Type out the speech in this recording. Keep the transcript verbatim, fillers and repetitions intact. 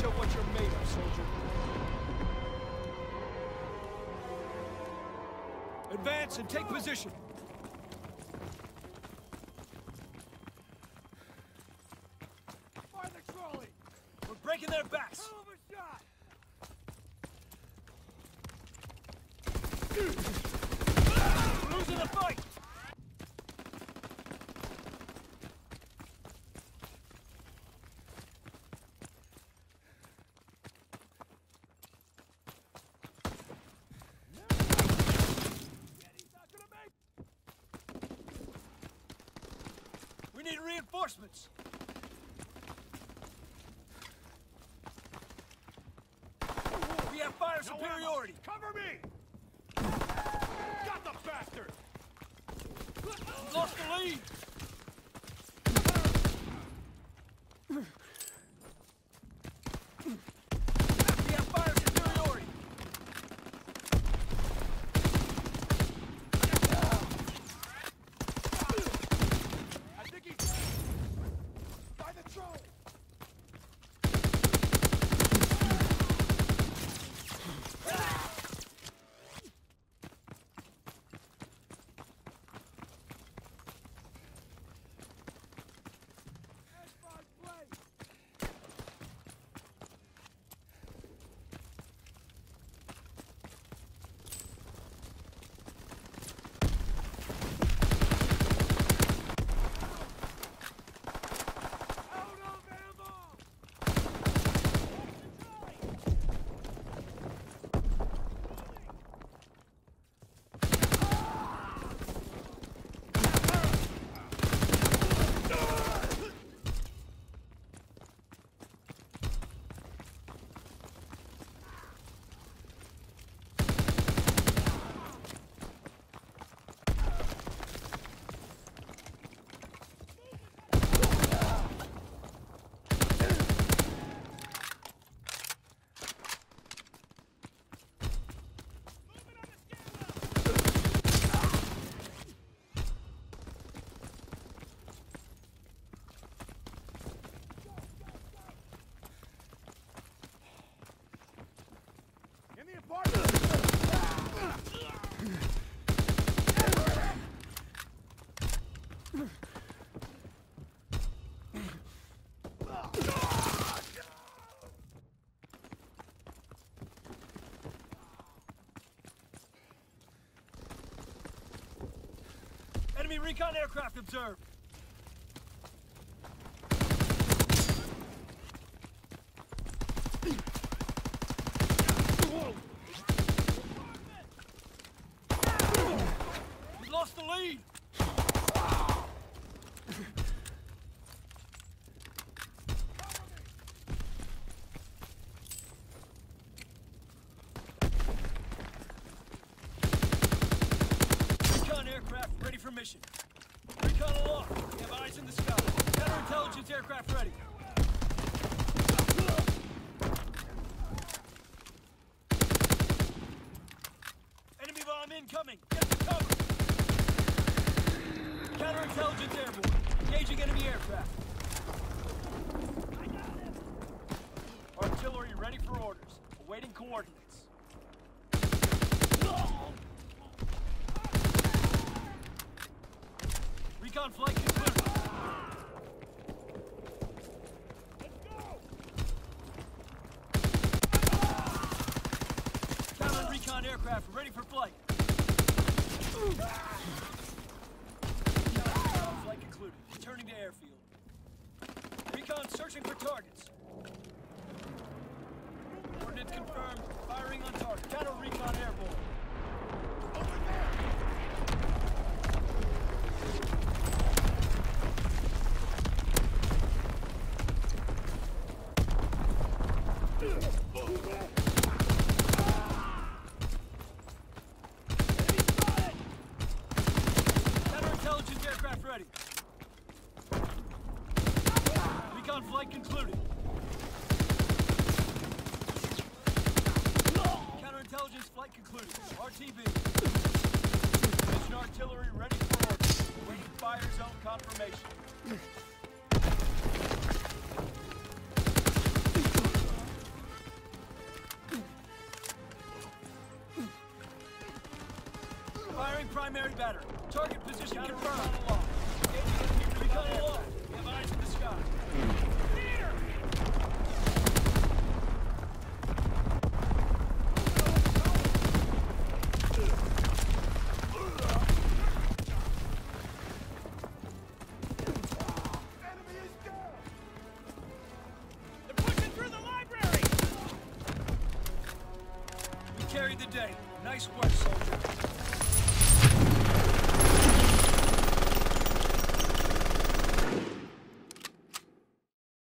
show what you're made of, soldier. Advance and take position. Fire the trolley! We're breaking their backs. Hell of a shot! We're losing the fight. We need reinforcements. We have fire No superiority. ammo. Cover me! Got the bastard! We've lost the lead. We have fire superiority. I think he's by the trolley! In the apartment! Enemy recon aircraft observed. We lost the lead. Recon aircraft ready for mission. Recon aloft. We have eyes in the sky. Counterintelligence aircraft ready. Enemy bomb incoming. Get to cover. Counterintelligence airborne. Engaging enemy aircraft. I got him. Artillery ready for orders. Awaiting coordinates. Recon flight concluded. Let's go! Counter recon aircraft ready for flight. Recon flight concluded. Returning to airfield. Recon searching for targets. Coordinates confirmed. Firing on target. Counter recon airborne. Over there! Counterintelligence aircraft ready. Recon flight concluded. Counterintelligence flight concluded. R T B. Mission artillery ready for orders. Waiting fire zone confirmation. Firing primary battery. Target position confirmed. Engaging enemy recon aircraft. We have eyes in the sky. Here! Carried the day. Nice work, soldier.